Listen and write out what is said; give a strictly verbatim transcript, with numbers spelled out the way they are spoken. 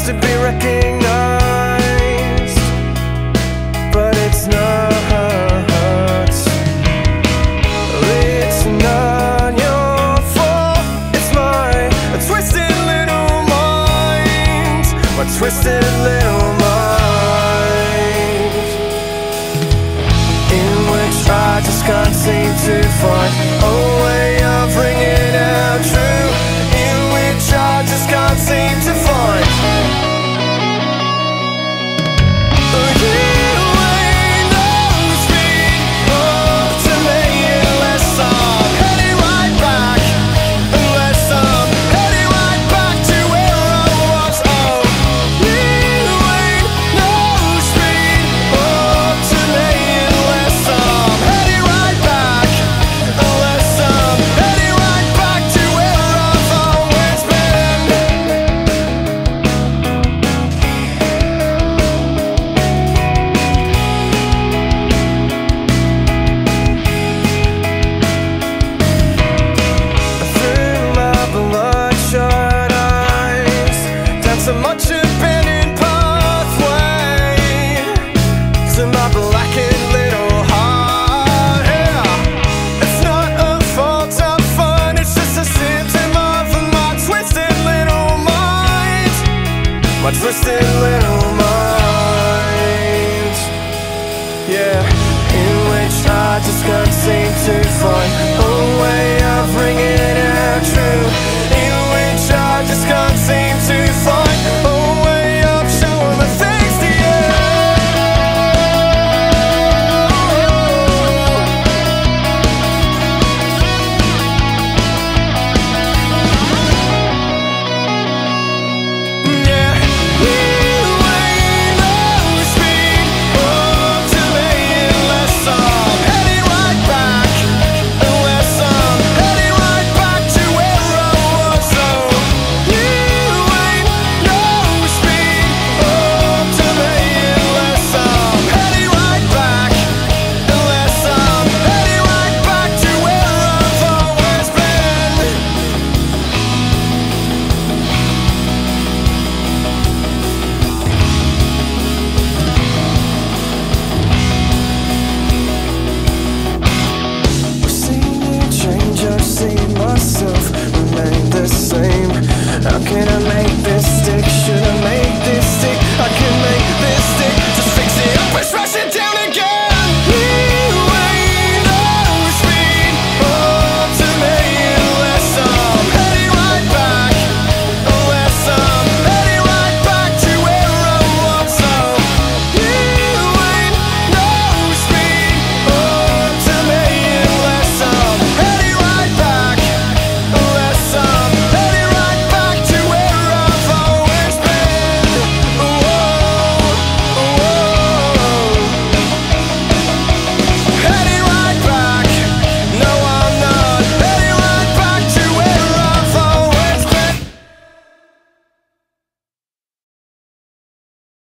to be recognized, but it's not. It's not your fault, it's my twisted little mind, my twisted little mind, in which I just can't seem to find a way of bringing out true, in which I just can't seem to find. So much abandoned pathway to my blackened little heart. Yeah. It's not a fault of fun, it's just a symptom of my twisted little mind, my twisted little mind. Yeah, in which I just can't seem to find a way of bringing